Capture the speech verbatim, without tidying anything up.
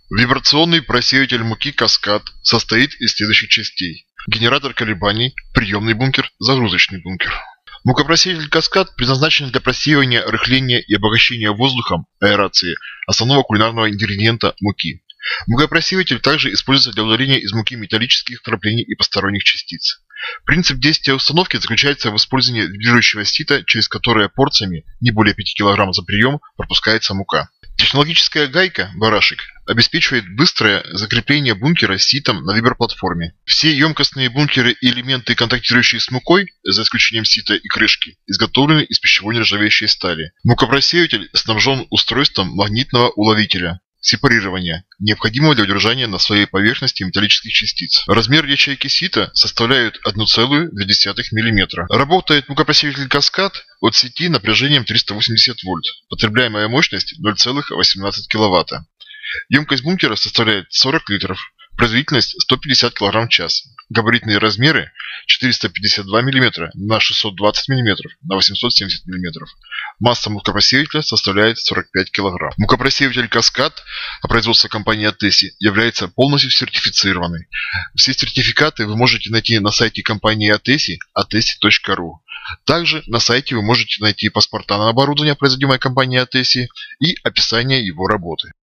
Вибрационный просеиватель муки «Каскад» состоит из следующих частей: генератор колебаний, приемный бункер, загрузочный бункер. Мукопросеиватель «Каскад» предназначен для просеивания, рыхления и обогащения воздухом, аэрации, основного кулинарного ингредиента муки. Мукопросеиватель также используется для удаления из муки металлических вкраплений и посторонних частиц. Принцип действия установки заключается в использовании вибрирующего сита, через которое порциями, не более пяти килограмм за прием, пропускается мука. Технологическая гайка «Барашек» обеспечивает быстрое закрепление бункера с ситом на виброплатформе. Все емкостные бункеры и элементы, контактирующие с мукой, за исключением сита и крышки, изготовлены из пищевой нержавеющей стали. Мукопросеиватель снабжен устройством магнитного уловителя сепарирования, необходимого для удержания на своей поверхности металлических частиц. Размер ячейки сита составляет одна целая две десятых миллиметра. Работает мукопросеиватель «Каскад» от сети напряжением триста восемьдесят вольт. Потребляемая мощность ноль целых восемнадцать сотых киловатта. Емкость бункера составляет сорок литров. Производительность сто пятьдесят килограмм в час. Габаритные размеры четыреста пятьдесят два миллиметра на шестьсот двадцать миллиметров на восемьсот семьдесят миллиметров. Масса мукопросеивателя составляет сорок пять килограмм. Мукопросеиватель «Каскад» производства компании «Атеси» является полностью сертифицированной. Все сертификаты вы можете найти на сайте компании «Атеси» атеси точка ру. Также на сайте вы можете найти паспорта на оборудование, производимое компанией «Атеси», и описание его работы.